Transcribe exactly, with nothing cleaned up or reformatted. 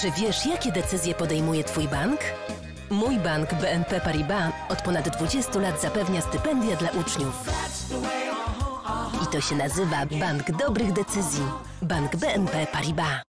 Czy wiesz, jakie decyzje podejmuje Twój bank? Mój bank B N P Paribas od ponad dwudziestu lat zapewnia stypendia dla uczniów. I to się nazywa Bank Dobrych Decyzji. Bank B N P Paribas.